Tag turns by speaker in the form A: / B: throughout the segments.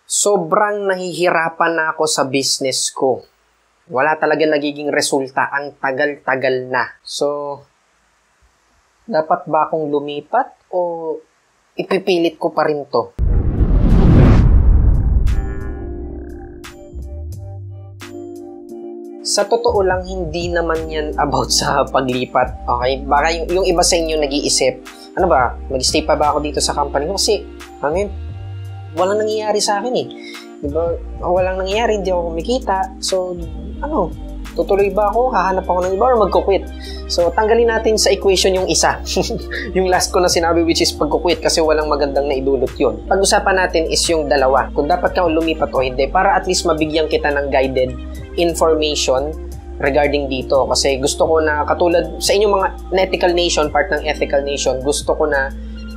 A: Sobrang nahihirapan na ako sa business ko. Wala talaga nagiging resulta. Ang tagal-tagal na. So, dapat ba akong lumipat o ipipilit ko pa rin to? Sa totoo lang, hindi naman yan about sa paglipat. Okay? Baka yung iba sa inyo nag-iisip, ano ba, mag-stay pa ba ako dito sa company ko? Kasi, walang nangyayari sa akin eh. Diba? Walang nangyayari, hindi ako kumikita. So, tutuloy ba ako? Hahanap ako ng iba or magkukwit? So, tanggalin natin sa equation yung isa. Yung last ko na sinabi, which is pagkukwit, kasi walang magandang naidulot yun. Pag-usapan natin is yung dalawa. Kung dapat kang lumipat o hindi, para at least mabigyan kita ng guided information regarding dito. Kasi gusto ko na, katulad sa inyong mga ethical nation, part ng ethical nation, gusto ko na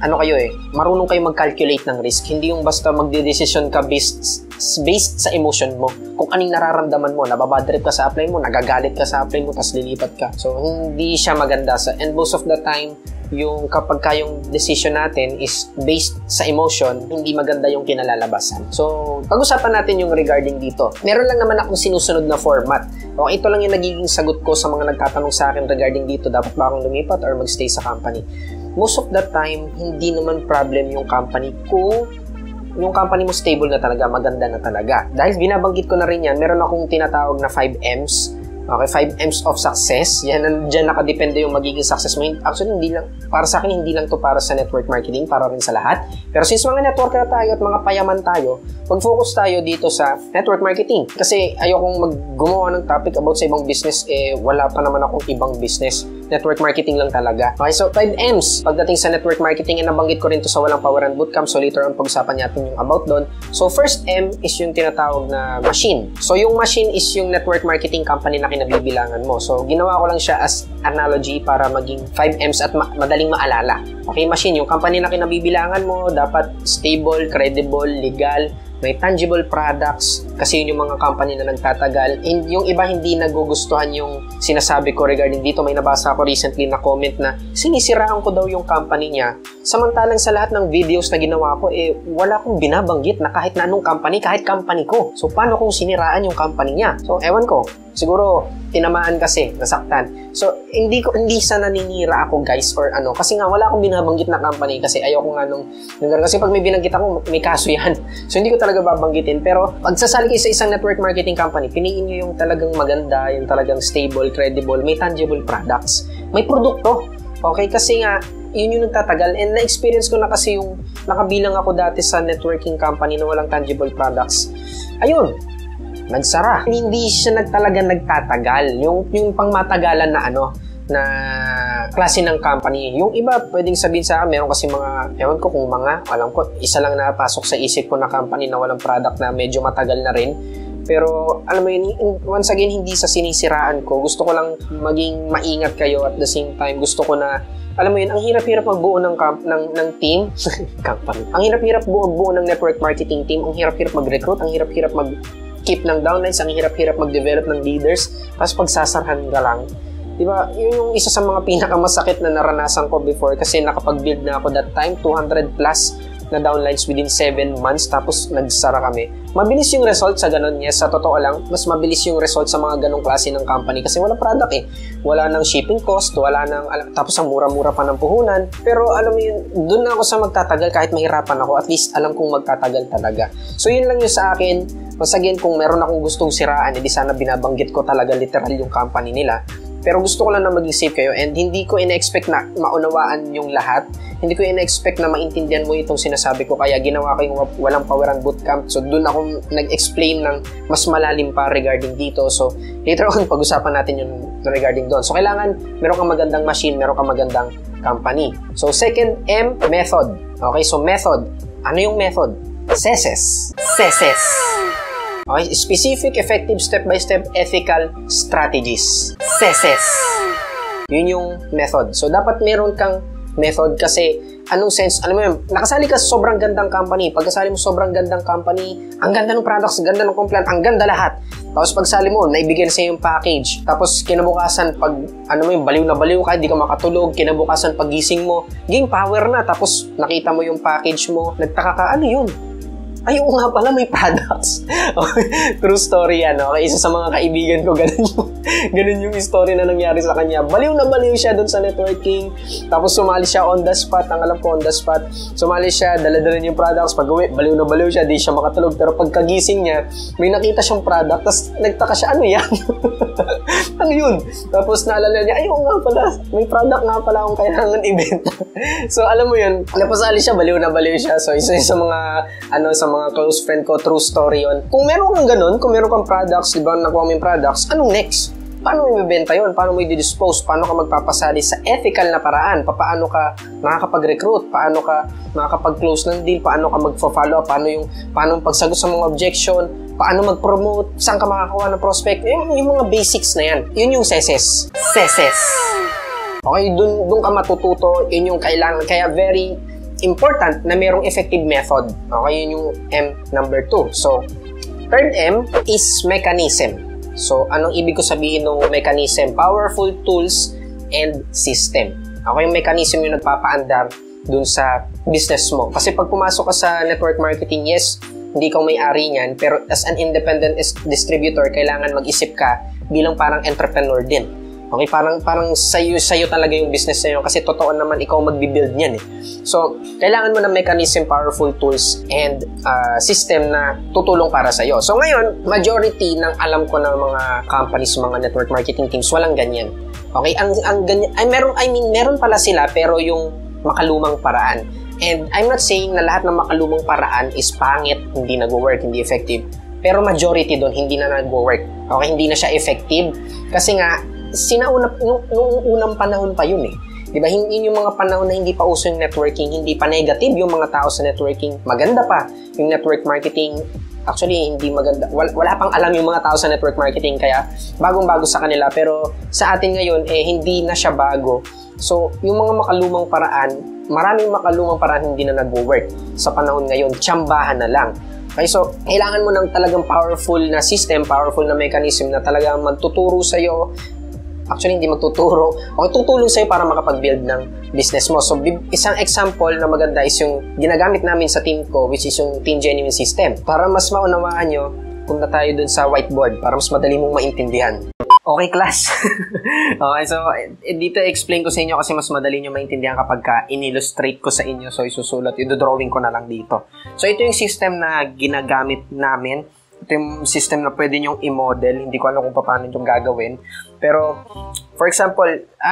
A: marunong kayo mag-calculate ng risk. Hindi yung basta magde-decision ka based sa emotion mo. Kung anong nararamdaman mo, nababadrip ka sa apply mo, nagagalit ka sa apply mo, tas lilipat ka. So, hindi siya maganda. And most of the time, yung kapag yung decision natin is based sa emotion, hindi maganda yung kinalalabasan. So, pag-usapan natin yung regarding dito. Meron lang naman akong sinusunod na format. O, ito lang yung nagiging sagot ko sa mga nagtatanong sa akin regarding dito, dapat ba akong lumipat or magstay sa company? Most of the time, hindi naman problem yung company kung yung company mo stable na talaga, maganda na talaga. Dahil binabanggit ko na rin yan, meron akong tinatawag na 5Ms. Okay, 5Ms of success. Diyan nakadepende yung magiging success mo. Actually, hindi lang, para sa akin, hindi lang to para sa network marketing, para rin sa lahat. Pero since mga networker tayo at mga payaman tayo, mag-focus tayo dito sa network marketing. Kasi ayokong gumawa ng topic about sa ibang business, wala pa naman akong ibang business. Network marketing lang talaga. Okay, so 5Ms. Pagdating sa network marketing, nabanggit ko rin to sa Walang Pawaran Bootcamp. So later on, pag-usapan natin yung about doon. So first M is yung tinatawag na machine. So yung machine is yung network marketing company na kinabibilangan mo. So ginawa ko lang siya as analogy para maging 5Ms at madaling maalala. Okay, machine, yung company na kinabibilangan mo, dapat stable, credible, legal, may tangible products, kasi yun yung mga company na nagtatagal. And yung iba hindi nagugustuhan yung sinasabi ko regarding dito. May nabasa ako recently na comment na sinisiraan ko daw yung company niya. Samantalang sa lahat ng videos na ginawa ko, wala akong binabanggit na kahit na anong company, kahit company ko. So, paano kung siniraan yung company niya? So, ewan ko. Siguro, tinamaan kasi, nasaktan. So, hindi sa naninira ako, guys, or kasi nga, wala akong binabanggit na company kasi ayoko nga kasi pag may binanggit ako, may kaso yan. So, hindi ko talaga babanggitin. Pero, pag sasali kayo sa isang network marketing company, piliin nyo yung talagang maganda, yung talagang stable, credible, may tangible products, may produkto. Okay? Kasi nga, yun yung nagtatagal. And na-experience ko na kasi yung nakabilang ako dati sa networking company na walang tangible products. Ayun, nagsara. Hindi siya nagtatagal. Yung pangmatagalan na klase ng company. Yung iba, pwedeng sabihin sa akin, meron kasi ewan ko kung alam ko, isa lang napasok sa isip ko na company na walang product na medyo matagal na rin. Pero, alam mo yun, once again, hindi sa sinisiraan ko. Gusto ko lang maging maingat kayo at the same time. Gusto ko na, alam mo yun, ang hirap-hirap magbuo ng team. Company. Ang hirap-hirap buo ng network marketing team. Ang hirap-hirap mag-recruit. Ang hirap-hirap mag-keep ng downlines. Ang hirap-hirap mag-develop ng leaders. Tapos pagsasarhan ka lang. Diba? Yun yung isa sa mga pinakamasakit na naranasan ko before kasi nakapag-build na ako that time, 200 plus na downlines within 7 months tapos nagsara kami. Mabilis yung result sa ganun. Yes, sa totoo lang, mas mabilis yung result sa mga ganong klase ng company kasi walang product Wala nang shipping cost, tapos ang mura-mura pa ng puhunan. Pero alam mo yun, dun na ako sa magtatagal kahit mahirapan ako, at least alam kong magtatagal talaga. So yun lang yung sa akin. Once again, kung meron akong gustong siraan, hindi sana binabanggit ko talaga literal yung company nila. Pero gusto ko lang na maging safe kayo and hindi ko ina-expect na maunawaan yung lahat. Hindi ko ina-expect na maintindihan mo itong sinasabi ko. Kaya ginawa ko yung Walang Pawaran Bootcamp. So, dun ako nag-explain ng mas malalim pa regarding dito. So, later on, pag-usapan natin yung regarding doon. So, kailangan meron kang magandang machine, meron kang magandang company. So, second M, method. Okay, so method. Ano yung method? SESES. Okay, specific, effective, step-by-step, ethical strategies. SESES. Yun yung method. So, dapat meron kang method kasi anong sense, alam mo yun, nakasali ka sa sobrang gandang company. Pagkasali mo sobrang gandang company, ang ganda ng products, ang ganda ng compliant, ang ganda lahat. Tapos pagsali mo, naibigyan sa'yo yung package. Tapos kinabukasan, baliw na baliw ka, hindi ka makatulog. Kinabukasan, pagising mo, game power na. Tapos nakita mo yung package mo, nagtaka ka, ano yun? Ay, oo nga pala, may products. Okay, true story yan. Okay, isa sa mga kaibigan ko, ganun yung story na nangyari sa kanya. Baliw na baliw siya dun sa networking. Tapos sumali siya on the spot. Ang alam ko, on the spot. Sumali siya, dala-dala niya yung products. Pag uwi, baliw na baliw siya, di siya makatulog. Pero pagkagising niya, may nakita siyang product. Tapos nagtaka siya, ano yan? Ano yun? Tapos naalala niya, ay, oo nga pala, may product nga pala akong kailangan ibenta. So, alam mo yun, napasali siya, baliw na baliw siya. So, isa sa mga, sa mga close friend ko, true story yun. Kung meron kang ganun, kung meron kang products, di ba, nakuha mo yung products, anong next? Paano mo ibibenta yun? Paano mo i-dispose? Paano ka magpapasali sa ethical na paraan? Paano ka makakapag-recruit? Paano ka makakapag-close ng deal? Paano ka mag-follow up? Paano pagsagot sa mga objection? Paano mag-promote? Saan ka makakakuha ng prospect? Yung mga basics na yan. Yun yung seses. Okay, dun ka matututo. Yun yung kailangan. Kaya very important na mayroong effective method. Okay, yun yung M number 2. So, third M is mechanism. So, anong ibig ko sabihin ng mechanism? Powerful tools and system. Okay, yung mechanism yung nagpapaandar dun sa business mo. Kasi pag pumasok ka sa network marketing, yes, hindi kang may-ari niyan, pero as an independent distributor, kailangan mag-isip ka bilang parang entrepreneur din. Okay, parang sa'yo talaga yung business na yun kasi totoo naman ikaw magbi-build niyan eh. So, kailangan mo ng mechanism, powerful tools, and system na tutulong para sa'yo. So, ngayon, majority ng alam ko ng mga companies, mga network marketing teams, walang ganyan. Okay, ang ganyan, meron pala sila pero yung makalumang paraan. And I'm not saying na lahat ng makalumang paraan is pangit, hindi nag-work, hindi effective. Pero majority doon, hindi na nag-work. Okay, hindi na siya effective kasi nga, nung unang panahon pa yun eh. Diba? Hindi yung mga panahon na hindi pa uso yung networking, hindi pa negative yung mga tao sa networking. Maganda pa yung network marketing. Actually, hindi maganda. Wala pang alam yung mga tao sa network marketing, kaya bagong-bago sa kanila. Pero sa atin ngayon, hindi na siya bago. So, yung mga makalumang paraan, maraming makalumang paraan hindi na nag-work. Sa panahon ngayon, tsambahan na lang. Okay, so, kailangan mo ng talagang powerful na system, powerful na mechanism na talagang magtuturo sa'yo. Actually, hindi magtuturo. Okay, tutulong sa'yo para makapag-build ng business mo. So, isang example na maganda is yung ginagamit namin sa team ko, which is yung Team Genuine System. Para mas maunawaan nyo, punta tayo dun sa whiteboard para mas madali mong maintindihan. Okay, class. Okay, so, dito explain ko sa inyo kasi mas madali nyo maintindihan kapag in-illustrate ko sa inyo. So, isusulat, i-drawing ko na lang dito. So, ito yung system na ginagamit namin. Ito yung system na pwede nyong i-model. Hindi ko alam kung paano yung gagawin. Pero, for example,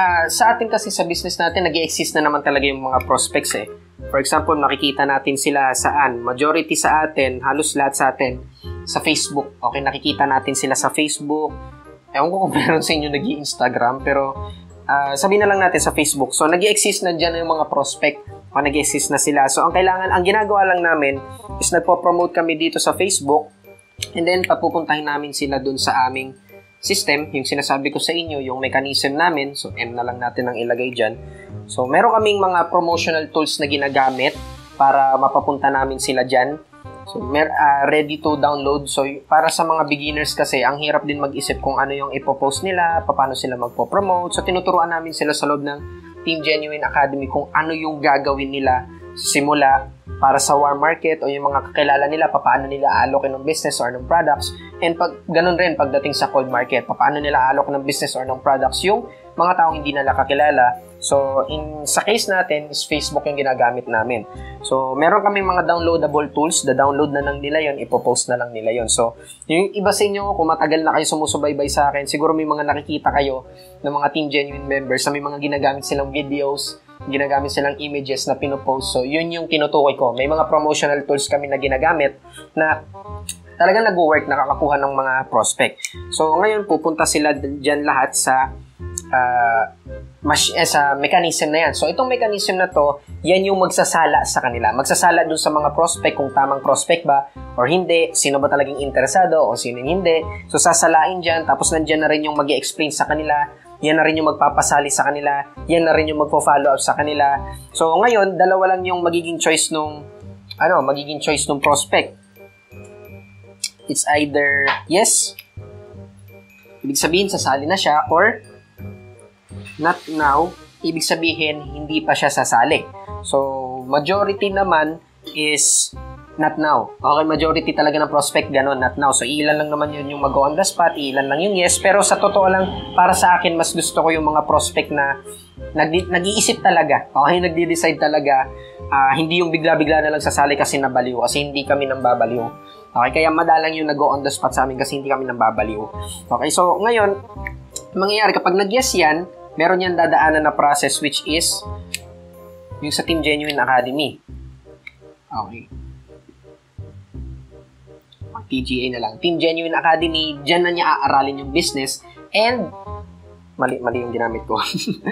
A: sa atin kasi sa business natin, nag-i-exist na naman talaga yung mga prospects eh. For example, nakikita natin sila saan? Majority sa atin, halos lahat sa atin, sa Facebook. Okay, nakikita natin sila sa Facebook. Ewan ko kung meron sa inyo nag-i-Instagram, pero sabihin na lang natin sa Facebook. So, nag-i-exist na dyan yung mga prospect. O nag-i-exist na sila. So, ang ginagawa lang namin is nagpo-promote kami dito sa Facebook. And then, papupuntahin namin sila dun sa aming system, yung sinasabi ko sa inyo, yung mechanism namin. So, M na lang natin ang ilagay dyan. So, meron kaming mga promotional tools na ginagamit para mapapunta namin sila dyan. So, ready to download. So, para sa mga beginners kasi, ang hirap din mag-isip kung ano yung ipopost nila, paano sila magpo-promote. So, tinuturuan namin sila sa loob ng Team Genuine Academy kung ano yung gagawin nila simula para sa warm market o yung mga kakilala nila, paano nila aalok ng business or ng products. And ganun rin pagdating sa cold market, paano nila aalok ng business or ng products yung mga taong hindi nila kakilala. So, sa case natin, is Facebook yung ginagamit namin. So, meron kaming mga downloadable tools, download na lang nila yon, ipopost na lang nila yon. So, yung iba sa inyo, kung matagal na kayo sumusubaybay sa akin, siguro may mga nakikita kayo ng mga Team Genuine members na may mga ginagamit silang videos, ginagamit silang images na pinopost. So, yun yung tinutukoy ko. May mga promotional tools kami na ginagamit na talagang nag-work, nakakakuha ng mga prospect. So, ngayon, pupunta sila dyan lahat sa mechanism na yan. So, itong mechanism na to, yan yung magsasala sa kanila. Magsasala dun sa mga prospect, kung tamang prospect ba or hindi, sino ba talagang interesado o sino hindi. So, sasalain dyan, tapos nandyan na rin yung mag-i-explain sa kanila. Yan na rin yung magpapasali sa kanila. Yan na rin yung magpo-follow up sa kanila. So, ngayon, dalawa lang yung magiging choice nung prospect. It's either yes, ibig sabihin sasali na siya, or not now, ibig sabihin hindi pa siya sasali. So, majority naman is not now. Okay, majority talaga ng prospect ganun, not now. So, ilan lang naman yun yung mag-on the spot, ilan lang yung yes. Pero sa totoo lang, para sa akin, mas gusto ko yung mga prospect na nag-iisip talaga. Okay, nagde-decide talaga. Hindi yung bigla-bigla na lang sasali kasi nabaliw. Kasi hindi kami nang babaliw. Okay, kaya madalang yung nag-on the spot sa amin kasi hindi kami nang babaliw. Okay, so ngayon, mangyayari kapag nag-yes yan, meron yan dadaanan na process which is yung sa Team Genuine Academy. Okay. TGA na lang. Team Genuine Academy, dyan na niya aaralin yung business and mali yung ginamit ko.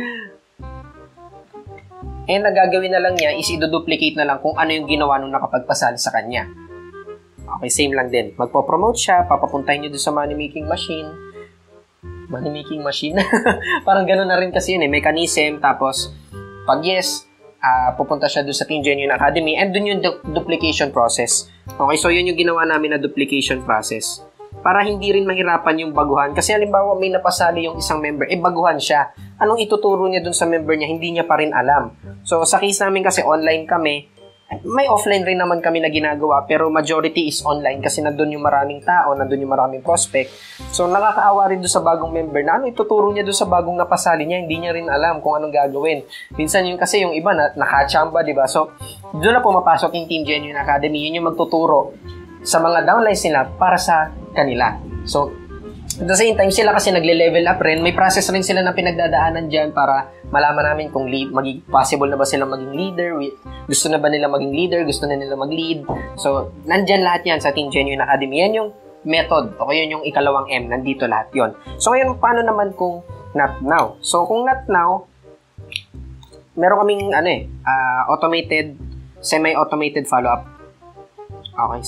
A: And ang gagawin na lang niya is i-duplicate na lang kung ano yung ginawa nung nakapagpasali sa kanya. Okay, same lang din. Magpo-promote siya, papapuntahin niyo doon sa money-making machine. Money-making machine? Parang gano'n na rin kasi yun eh. Mechanism, tapos pag yes, pupunta siya doon sa Team Genuine Academy and doon yung duplication process. Okay, so yun yung ginawa namin na duplication process. Para hindi rin mahirapan yung baguhan. Kasi halimbawa may napasali yung isang member, baguhan siya. Anong ituturo niya doon sa member niya, hindi niya pa rin alam. So sa case namin kasi online kami, may offline rin naman kami na ginagawa pero majority is online kasi nandun yung maraming tao, nandun yung maraming prospect. So nakakaawa rin doon sa bagong member na ano ituturo niya doon sa bagong napasali niya, hindi niya rin alam kung anong gagawin. Minsan yun kasi yung iba nakachamba, diba? So doon na pumapasok yung Team Genuine Academy, yun yung magtuturo sa mga downlines nila para sa kanila. So at the same time, sila kasi nagle-level up rin. May process rin sila na pinagdadaanan dyan para malaman namin kung possible na ba silang maging leader. Gusto na ba nila maging leader? Gusto na nila mag-lead? So, nandyan lahat yan sa Team Genuine Academy. Yan yung method. O yun yung ikalawang M. Nandito lahat yon. So, ngayon, paano naman kung not now? So, kung not now, meron kaming automated, semi-automated follow-up. Okay,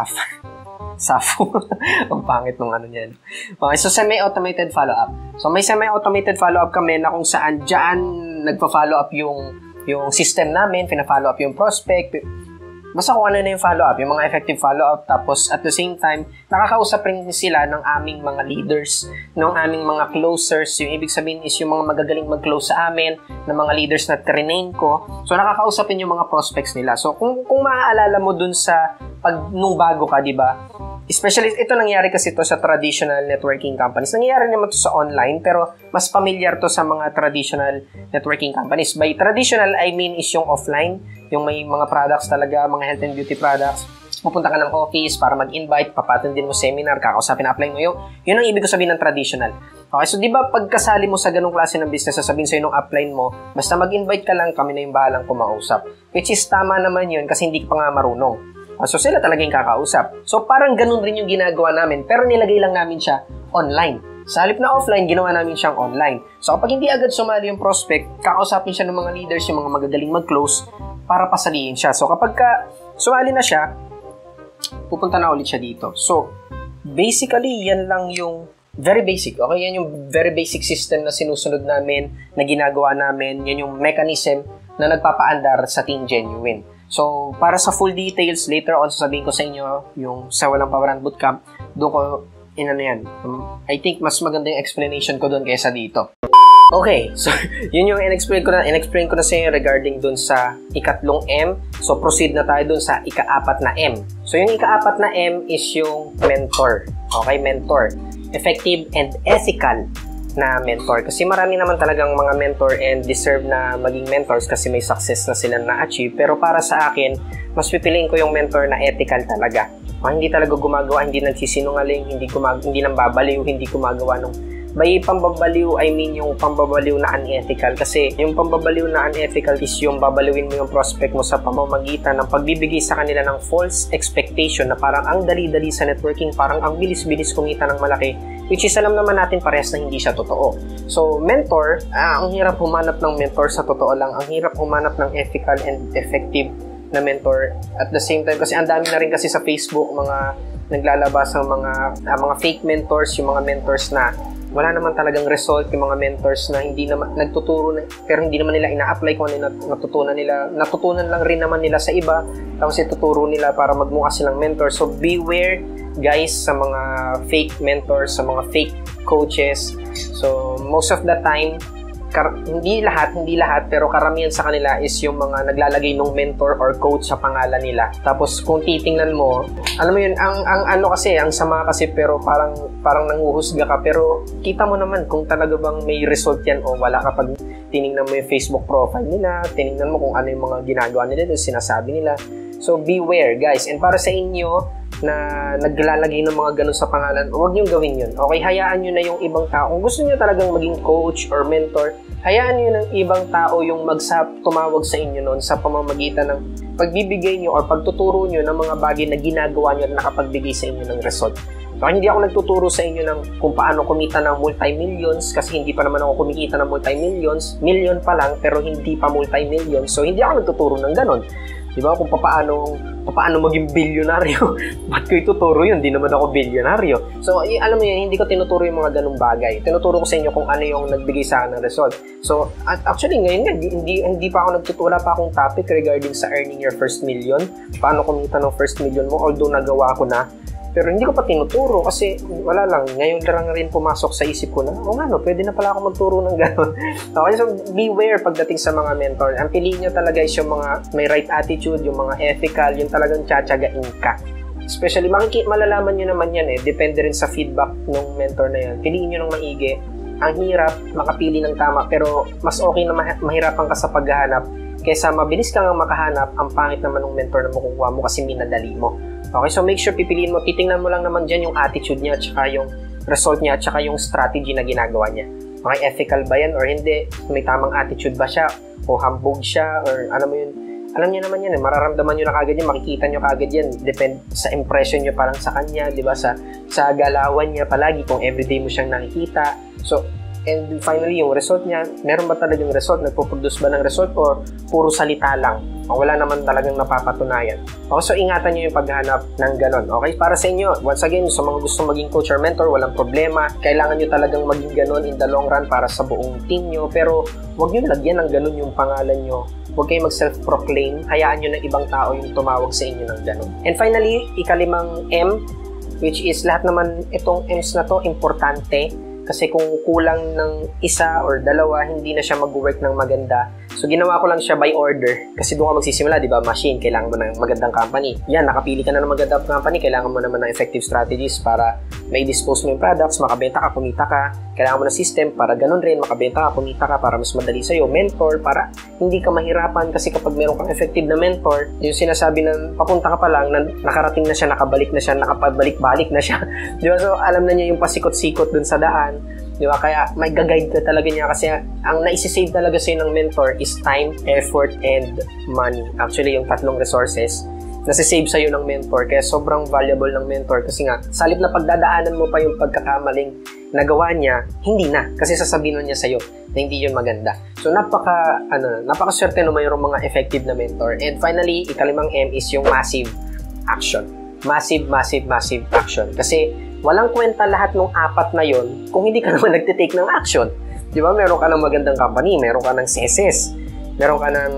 A: SAFO. Ang pangit nung ano niyan. Okay, so semi-automated follow-up. So may semi-automated follow-up kami na kung saan dyan nagpa-follow up yung system namin, pina-follow up yung prospect. Basta kung ano na yung follow-up, yung mga effective follow-up. Tapos at the same time, nakakausap rin sila ng aming mga leaders, ng aming mga closers. Yung ibig sabihin is yung mga magagaling mag-close sa amin, ng mga leaders na trainain ko. So nakakausapin yung mga prospects nila. So kung maaalala mo dun sa nung bago ka, di ba? Especially, ito nangyari kasi to sa traditional networking companies. Nangyayari naman to sa online, pero mas familiar to sa mga traditional networking companies. By traditional, I mean is yung offline, yung may mga products talaga, mga health and beauty products. Pupunta ka ng office para mag-invite, papatindin mo seminar, kakausapin, apply mo yun. Yun ang ibig ko sabihin ng traditional. Okay, so di ba pagkasali mo sa ganung klase ng business, sasabihin sa'yo nung upline mo, basta mag-invite ka lang, kami na yung bahalang kumausap. Which is tama naman yun kasi hindi ka pa nga marunong. So sila talaga yung kakausap. So parang ganun rin yung ginagawa namin, pero nilagay lang namin siya online. Sa halip na offline, ginawa namin siyang online. So kapag hindi agad sumali yung prospect, kakausapin siya ng mga leaders, yung mga magagaling mag-close, para pasalihin siya. So kapag sumali na siya, pupunta na ulit siya dito. So basically, yan lang yung very basic. Okay, yan yung very basic system na sinusunod namin, na ginagawa namin. Yan yung mechanism na nagpapaandar sa Team Genuine. So, para sa full details, later on, sasabihin ko sa inyo yung sa Walang Pawaran Bootcamp. Doon ko, yan. I think mas maganda yung explanation ko doon kaysa dito. Okay, so, yun yung in-explain ko na sa inyo regarding doon sa ikatlong M. So, proceed na tayo doon sa ika-apat na M. So, yung ika-apat na M is yung mentor. Okay, mentor. Effective and ethical na mentor. Kasi marami naman talagang mga mentor and deserve na maging mentors kasi may success na sila na-achieve. Pero para sa akin, mas pipiliin ko yung mentor na ethical talaga. Hindi talaga gumagawa, hindi nagsisinungaling, hindi nang babaliw, hindi gumagawa nung by pambabaliw, I mean yung pambabaliw na unethical. Kasi yung pambabaliw na unethical is yung babaliwin mo yung prospect mo sa pamamagitan ng pagbibigay sa kanila ng false expectation na parang ang dali-dali sa networking, parang ang bilis-bilis kumita ng malaki, which is alam naman natin parehas na hindi siya totoo. So, mentor, ang hirap humanap ng mentor sa totoo lang. Ang hirap humanap ng ethical and effective na mentor. At the same time, kasi ang dami na rin kasi sa Facebook, mga naglalabas ng mga fake mentors, yung mga mentors na wala naman talagang result, yung mga mentors na hindi naman nagtuturo na, pero hindi naman nila ina-apply kung ano natutunan nila. Natutunan lang rin naman nila sa iba, tapos ituturo nila para magmukha silang mentor. So beware guys sa mga fake mentors, sa mga fake coaches. So most of the time, hindi lahat, pero karamihan sa kanila is yung mga naglalagay ng mentor or coach sa pangalan nila. Tapos kung titingnan mo, alam mo yun, ang ano kasi, ang sama kasi, pero parang nanguhusga ka, pero kita mo naman kung talaga bang may result yan o wala kapag tiningnan mo yung Facebook profile nila, tiningnan mo kung ano yung mga ginagawa nila, yung sinasabi nila. So beware guys, and para sa inyo na naglalagay ng mga ganun sa pangalan, huwag nyo gawin yun. Okay, hayaan nyo na yung ibang tao. Kung gusto nyo talagang maging coach or mentor, hayaan nyo ng ibang tao yung tumawag sa inyo noon sa pamamagitan ng pagbibigay nyo or pagtuturo nyo ng mga bagay na ginagawa nyo at nakapagbigay sa inyo ng result. So, hindi ako nagtuturo sa inyo ng kung paano kumita ng multi-millions kasi hindi pa naman ako kumikita ng multi-millions. Million pa lang pero hindi pa multi-millions. So, hindi ako nagtuturo ng ganon. Diba? Kung paano maging bilyonaryo. Ba't ko ituturo yun? Hindi naman ako bilyonaryo. So, alam mo yun, hindi ko tinuturo yung mga ganung bagay. Tinuturo ko sa inyo kung ano yung nagbigay sa akin ng result. So, actually, ngayon hindi pa ako nagtuturo pa akong topic regarding sa earning your first million. Paano kumita ng first million mo, although nagawa ko na. Pero hindi ko pa tinuturo kasi wala lang. Ngayon lang rin pumasok sa isip ko na, pwede na pala ako magturo ng gano'n. Okay, so beware pagdating sa mga mentor. Ang piliin nyo talaga is yung mga may right attitude, yung mga ethical, yung talagang tsatsagain ka. Especially, malalaman nyo naman yan depende rin sa feedback ng mentor na yan. Piliin nyo ng maigi. Ang hirap makapili ng tama, pero mas okay na mahirapan ka sa paghahanap kaysa mabilis kang makahanap, ang pangit naman ng mentor na makukuha mo kasi minadali mo. Okay, so make sure pipiliin mo, titingnan mo lang naman dyan yung attitude niya, tsaka yung result niya, tsaka yung strategy na ginagawa niya. Okay, ethical ba yan or hindi? May tamang attitude ba siya? O hambog siya? Or alam mo yun? Alam niyo naman yan mararamdaman niyo na kagad yan, makikita niyo kagad yan. Depende sa impression niyo parang sa kanya, di ba? Sa galawan niya palagi kung everyday mo siyang nakikita. So, and finally, yung result niya, meron ba talagang result? Nagpo-produce ba ng result or puro salita lang? Wala naman talagang napapatunayan. Okay, so ingatan nyo yung paghahanap ng ganon. Okay, para sa inyo, once again, sa mga gustong maging coach or mentor, walang problema. Kailangan nyo talagang maging ganon in the long run para sa buong team nyo. Pero huwag nyo lagyan ng ganon yung pangalan nyo. Huwag kayong mag-self-proclaim. Hayaan nyo na ibang tao yung tumawag sa inyo ng ganon. And finally, ikalimang M, which is lahat naman itong M's na to, importante. Kasi kung kulang ng isa or dalawa, hindi na siya mag-work ng maganda. So, ginawa ko lang siya by order. Kasi doon ka magsisimula, di ba? Machine, kailangan mo ng magandang company. Yan, nakapili ka na ng magandang company, kailangan mo naman ng effective strategies para may dispose mo yung products, makabenta ka, kumita ka. Kailangan mo ng system para ganun rin, makabenta ka, kumita ka, para mas madali sa'yo. Mentor, para hindi ka mahirapan. Kasi kapag meron kang effective na mentor, yung sinasabi na papunta ka pa lang, nakarating na siya, nakabalik na siya, nakapabalik-balik na siya. Di ba? So, alam na niya yung pasikot-sikot dun sa daan. Di ba? Kaya may guide ka talaga niya kasi ang naisisave talaga sa'yo ng mentor is time, effort, and money. Actually, yung tatlong resources nasisave sa'yo ng mentor. Kaya sobrang valuable ng mentor kasi nga, salip na pagdadaanan mo pa yung pagkakamaling nagawa niya, hindi na. Kasi sasabihin niya sa'yo na hindi yun maganda. So, napakaswerte na mayroong mga effective na mentor. And finally, ikalimang M is yung massive action. Massive action. Kasi walang kwenta lahat ng apat na yon kung hindi ka naman nagtitake ng action. Di ba? Meron ka ng magandang company, meron ka ng CSS, meron ka ng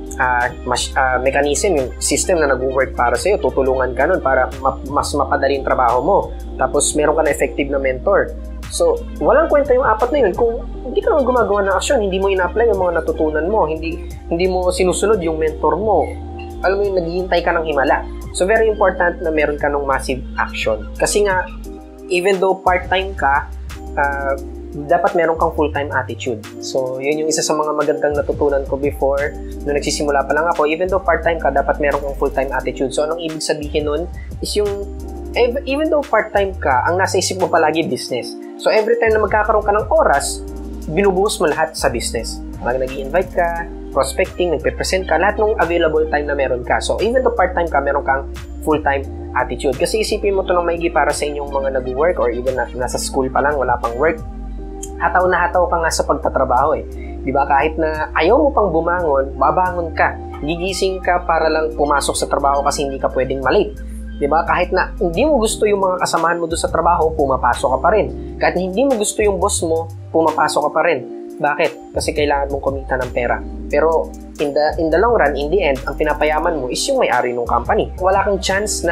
A: mechanism, yung system na nag-work para sa'yo, tutulungan ka nun para mas mapadali yung trabaho mo. Tapos, meron ka na effective na mentor. So, walang kwenta yung apat na yun kung hindi ka naman gumagawa ng action, hindi mo ina-apply yung mga natutunan mo, hindi mo sinusunod yung mentor mo. Alam mo yung naghihintay ka ng himala. So, very important na meron ka ng massive action. Kasi nga, even though part-time ka, dapat meron kang full-time attitude. So, yun yung isa sa mga magandang natutunan ko before, nung nagsisimula pa lang ako. Even though part-time ka, dapat meron kang full-time attitude. So, anong ibig sabihin nun is yung, even though part-time ka, ang nasa isip mo palagi business. So, every time na magkakaroon ka ng oras, binubuhos mo lahat sa business. Pag nag-i-invite ka, prospecting, nagpe-present ka, lahat ng available time na meron ka. So, even though part-time ka, meron kang full-time attitude. Kasi isipin mo ito ng maigi para sa inyong mga nag-work or even nasa school pa lang, wala pang work. Hataw na hataw ka nga sa pagtatrabaho eh. Diba? Kahit na ayaw mo pang bumangon, babangon ka. Gigising ka para lang pumasok sa trabaho kasi hindi ka pwedeng malate. Diba? Kahit na hindi mo gusto yung mga kasamahan mo doon sa trabaho, pumapasok ka pa rin. Kahit na hindi mo gusto yung boss mo, pumapasok ka pa rin. Bakit? Kasi kailangan mong kumita ng pera. Pero in the long run, in the end, ang pinapayaman mo is yung may-ari ng company. Wala kang chance na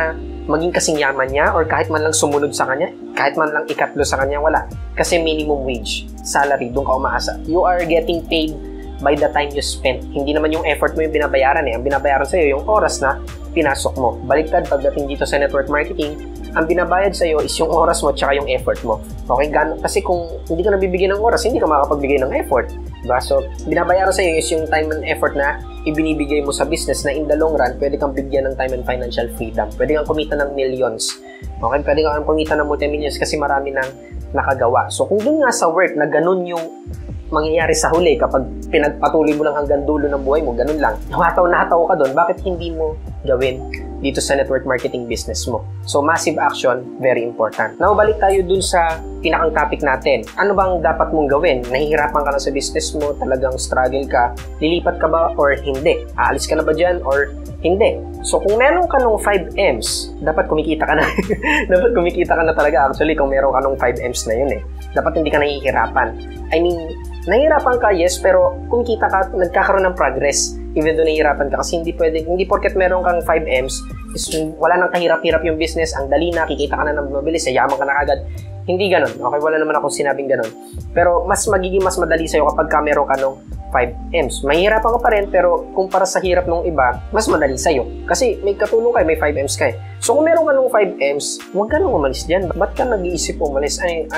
A: maging kasing yaman niya or kahit man lang sumunod sa kanya, kahit man lang ikatlo sa kanya, wala. Kasi minimum wage, salary, doon ka umaasa. You are getting paid by the time you spend. Hindi naman yung effort mo yung binabayaran eh. Ang binabayaran sa'yo, yung oras na pinasok mo. Baliktad pagdating dito sa network marketing, ang binabayad sa'yo is yung oras mo tsaka yung effort mo. Okay? Kasi kung hindi ka nabibigyan ng oras, hindi ka makakapagbigay ng effort. Diba? So, binabayaran sa'yo is yung time and effort na ibinibigay mo sa business na in the long run, pwede kang bigyan ng time and financial freedom. Pwede kang kumita ng millions. Okay? Pwede kang kumita ng multi-millions kasi marami nang nakagawa. So, kung dun nga sa work na ganun yung mangyayari sa huli kapag pinagpatuloy mo lang hanggang dulo ng buhay mo, ganun lang. Nahataw ka doon, bakit hindi mo gawin dito sa network marketing business mo? So, massive action, very important. Now, balik tayo dun sa pinakang topic natin. Ano bang dapat mong gawin? Nahihirapan ka na sa business mo, talagang struggle ka, lilipat ka ba or hindi? Aalis ka na ba dyan or hindi? So, kung meron ka nung 5Ms, dapat kumikita ka na. Dapat kumikita ka na talaga. Actually, kung meron ka nung 5Ms na yun eh. Dapat hindi ka nahihirapan. I mean, nahihirapan ka, yes, pero kumikita ka, nagkakaroon ng progress. Even though nahihirapan ka, kasi hindi porket meron kang 5Ms, is wala nang kahirap-hirap yung business, ang dali na, kikita ka na ng mabilis, yaman ka na agad. Hindi ganun. Okay, wala naman akong sinabing ganun. Pero mas madali sa'yo kapag ka meron ka nung 5Ms. Mahihirapan ka pa rin, pero kumpara sa hirap ng iba, mas madali sa'yo. Kasi may katulong kayo, may 5Ms kayo. So kung meron ka nung 5Ms, huwag ka nang umalis dyan. Ba't ka nag-iisip umalis?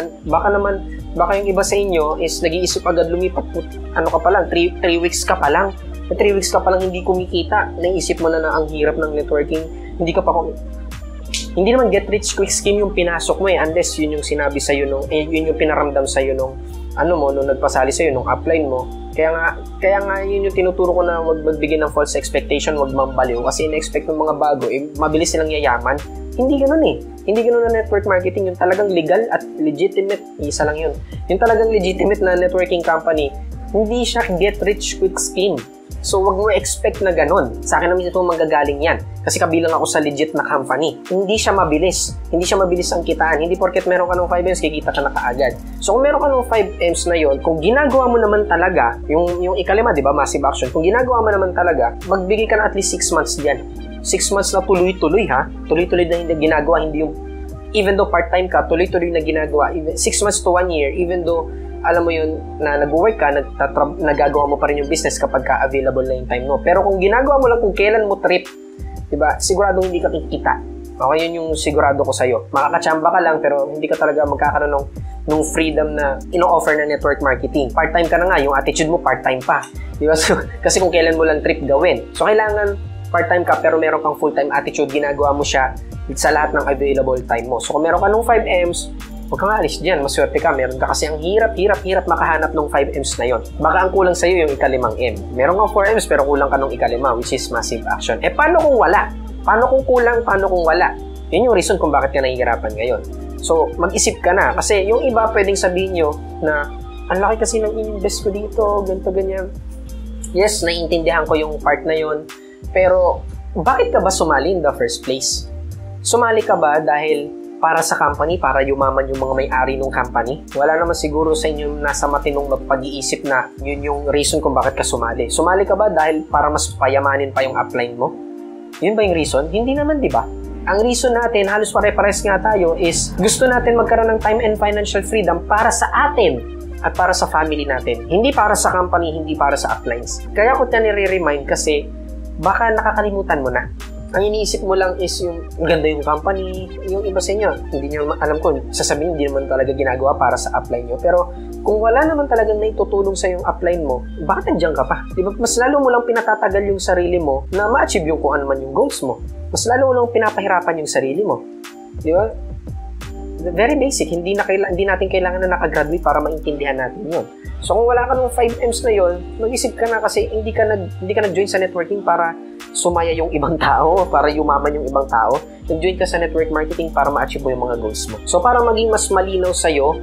A: Baka yung iba sa inyo is nag-iisip agad lumipat. Ano ka pa lang, 3 weeks ka pa lang. 3 weeks ka pa lang hindi kumikita. Naisip mo na ang hirap ng networking. Hindi naman get rich quick scheme yung pinasok mo eh, unless yun yung sinabi sa'yo yun yung pinaramdam sa'yo nung nagpasali sa'yo, nung upline mo. Kaya nga yun yung tinuturo ko na wag magbigay ng false expectation, wag mambaliw. Kasi in-expect ng mga bago, mabilis silang yayaman. Hindi ganun eh. Hindi ganun na network marketing. Yung talagang legal at legitimate, isa lang yun. Yung talagang legitimate na networking company, hindi siya get rich quick scheme. So, wag mo expect na ganun. Sa akin naman ito manggagaling yan. Kasi kabilang ako sa legit na company. Hindi siya mabilis. Hindi siya mabilis ang kitaan. Hindi porket meron ka ng 5Ms, kikita ka na kaagad. So, kung meron ka ng 5Ms na yon, kung ginagawa mo naman talaga, yung ikalima, di ba, massive action, kung ginagawa mo naman talaga, magbigay ka na at least 6 months diyan. 6 months na tuloy-tuloy, ha? Tuloy-tuloy na hindi ginagawa, hindi yung, even though part-time ka, tuloy-tuloy na ginagawa, 6 months to 1 year, even though alam mo yun, na nag-work ka, nagagawa mo pa rin yung business kapag ka-available na yung time mo. Pero kung ginagawa mo lang kung kailan mo trip, diba, siguradong hindi ka kikita. Okay, yun yung sigurado ko sa'yo. Makakachamba ka lang, pero hindi ka talaga magkakaroon ng freedom na ino-offer na network marketing. Part-time ka na nga, yung attitude mo part-time pa. Diba? So, kasi kung kailan mo lang trip gawin. So, kailangan part-time ka, pero meron kang full-time attitude, ginagawa mo siya sa lahat ng available time mo. So, kung meron ka nung 5Ms, huwag kang alis dyan, maswerte ka, meron ka kasi ang hirap makahanap ng 5Ms na yon. Baka ang kulang sa'yo yung ikalimang M. Meron kang 4Ms pero kulang ka ng ikalima, which is massive action. Paano kung wala? Paano kung kulang? Paano kung wala? Yun yung reason kung bakit ka nahihirapan ngayon. So, mag-isip ka na. Kasi yung iba pwedeng sabihin nyo na ang laki kasi nang in-invest ko dito, ganito, ganyan. Yes, naiintindihan ko yung part na yon. Pero, bakit ka ba sumali in the first place? Sumali ka ba dahil para sa company, para yumaman yung mga may-ari ng company? Wala naman siguro sa inyo nasa matinong pag-iisip na yun yung reason kung bakit ka sumali. Sumali ka ba dahil para mas payamanin pa yung upline mo? Yun ba yung reason? Hindi naman, di ba? Ang reason natin, halos pare-pares nga tayo, is gusto natin magkaroon ng time and financial freedom para sa atin at para sa family natin. Hindi para sa company, hindi para sa uplines. Kaya ko tayo nire-remind kasi baka nakakalimutan mo na. Ang iniisip mo lang is yung ganda yung company, yung iba sa inyo, hindi nyo alam ko, sasabihin hindi naman talaga ginagawa para sa upline nyo. Pero kung wala naman talagang naitutulong sa yung upline mo, bakit nandiyan ka pa? Diba? Mas lalo mo lang pinatatagal yung sarili mo na ma-achieve yung kung ano man yung goals mo. Mas lalo mo lang pinapahirapan yung sarili mo. Di ba? Very basic, hindi natin kailangan na nakagraduate para maintindihan natin yun. So kung wala ka ng 5Ms na yun, mag-isip ka na kasi hindi ka nag-join sa networking para sumaya yung ibang tao, para yumaman yung ibang tao. Nag-join ka sa network marketing para ma-achieve mo yung mga goals mo. So para maging mas malinaw sa'yo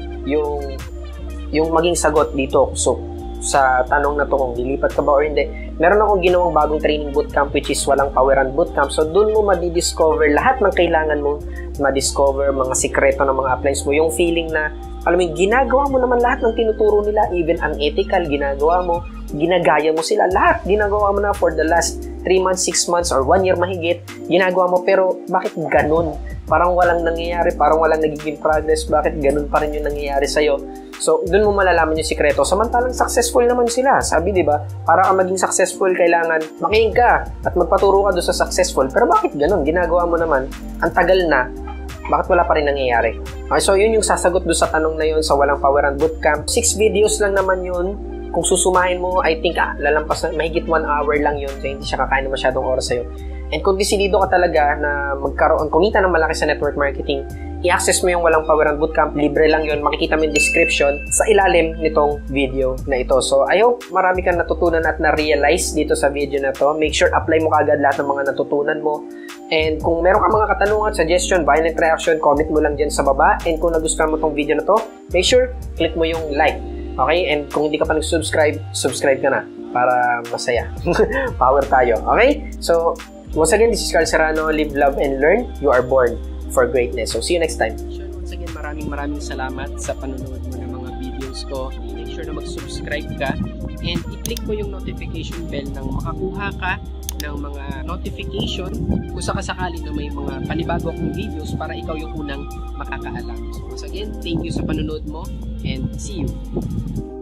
A: yung maging sagot dito. So sa tanong na to kung lilipat ka ba or hindi, meron akong ginawang bagong training bootcamp which is walang poweran bootcamp. So doon mo madidiscover lahat ng kailangan mo madiscover, mga sikreto ng mga uplines mo, yung feeling na alam mo, ginagawa mo naman lahat ng tinuturo nila, even unethical, ginagawa mo, ginagaya mo sila, lahat ginagawa mo na for the last 3 months, 6 months, or 1 year mahigit, ginagawa mo, pero bakit ganun? Parang walang nangyayari, parang walang nagiging progress, bakit ganun pa rin yung nangyayari sa'yo? So, dun mo malalaman yung sikreto. Samantalang successful naman sila. Sabi, di ba? Para ka maging successful, kailangan makinig ka at magpaturo ka doon sa successful. Pero bakit ganun? Ginagawa mo naman, ang tagal na, bakit wala pa rin nangyayari? Okay, so yun yung sasagot doon sa tanong na yun sa Walang Poweran Bootcamp. 6 videos lang naman yun. Kung susumahin mo, I think, lalampas na, mahigit 1 hour lang yun. So, hindi siya kakain na masyadong oras sa'yo. And kung desidido ka talaga na kumita ng malaki sa network marketing, i-access mo yung Walang Poweran Bootcamp. Libre lang yun. Makikita mo yung description sa ilalim nitong video na ito. So, I hope marami kang natutunan at na-realize dito sa video na to. Make sure apply mo kagad lahat ng mga natutunan mo. And kung meron ka mga katanungan, suggestion, violent reaction, comment mo lang dyan sa baba. And kung nagustuhan mo tong video na to, make sure click mo yung like. Okay? And kung hindi ka pa nag-subscribe, subscribe ka na para masaya. Power tayo. Okay? So, once again, this is Carl Serrano. Live, love, and learn. You are born for greatness. So, see you next time. Once again, maraming salamat sa panonood mo ng mga videos ko. Make sure na mag-subscribe ka and i-click mo yung notification bell nang makakuha ka ng mga notification kung sakasakali na may mga panibago akong videos para ikaw yung unang makakaalam. So, once again, thank you sa panonood mo and see you.